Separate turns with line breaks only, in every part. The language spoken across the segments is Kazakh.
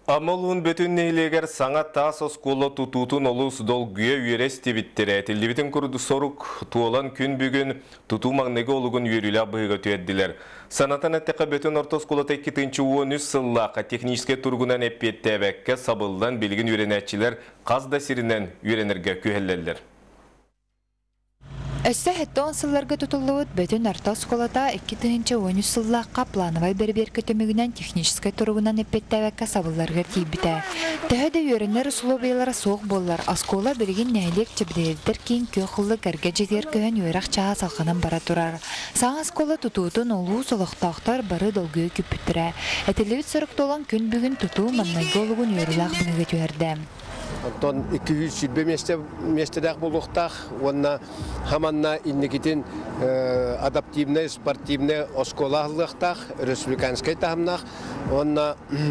Амалуын бөтін нейлегер саңа тас оскола тұтутын олыс дол гүйе үйерес тевиттері. Телевитін күрді сорук туолан күн бүгін тұту маңнеге олығын үйерілі абыға түйедділер. Санатан әттіға бөтін орта оскола тәккетінші 13 сыллақа техническе тұрғынан әппеттәбәкке сабылдан білгін үйренәтчілер қазда сирінен үйренерге күйелелер.
Өссө хеттон сылларга тутулуут бөтін арта осколата 2-13 сыллаққа плановай бербер көтөмігінен техническай тұрғынан эппеттәвәкка сабылларга тейбіті. Тәхеді үйренер условиялары соқ боллар. Оскола білген нәйлек чебдердер кейін көқылы кәрге жетер күйен үйрақ чаға салқанан бара тұрар. Саң оскола тұтуытын олу солықтақтар бары долгүйі күппіттірі. Әтелевіт сұрық толан күн бүгін тұту маннайғы олығын үйрілақ бұныға түйерді.
Антон 200 местедақ болуқтақ, онна хаманна иннекетін адаптивный, спортивный осколағылықтақ, республиканскай тағымнақ, онна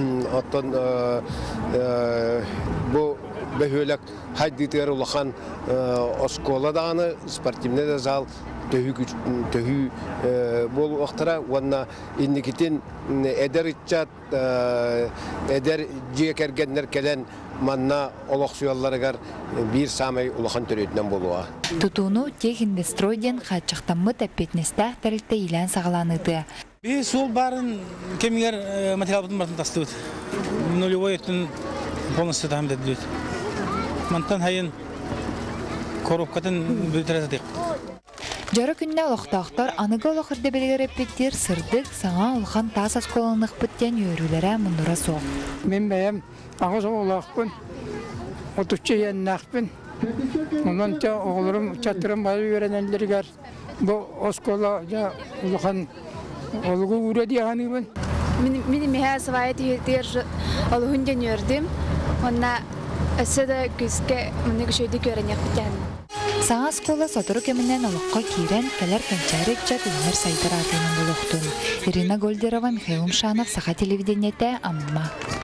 бұл бөхөлік хайдытыр ұлақан оскола дағаны, спортивный зал төхі бол оқтыра, онна иннекетін әдер итчат, әдер жекергенлер келен манна олоқсуялларыгар бир самай улахан төрөтінен болуа.
Тутуну тех инвестройден қатшықтамы тәппетнестәқ тәрілті илән сағаланыды.
Сол барын кемігер материал бұтын бартын тастыуыд. Нулевой өттін полностью тағым дәділуід. Мантан хайын коробкатын бөлтірәті дейк.
Жары күнне олықтақтар анығы олықырды белгер әппеттер сырдық саңа олған тас асколанық бүттен үйрілері мұндыра соқ.
Мен бәйім ағыз олақпын, 30 яннақпын. Ондан оғылырым чаттырым бары үйренелдергер. Бұл оскола олған олығы үреді ағанығын.
Мен меха сывайы тегер олығын ден өрдім. Онна өсі де күзге мұны күшөйді көрінек бітен.
Саңа скола сатыру кемінен олыққа кейрен кәлер кәнчәрек жат үнер сайдар атының болуқтын. Ирина Гольдерова, Михаил Умшанов, Саха телевидениеті, Амма.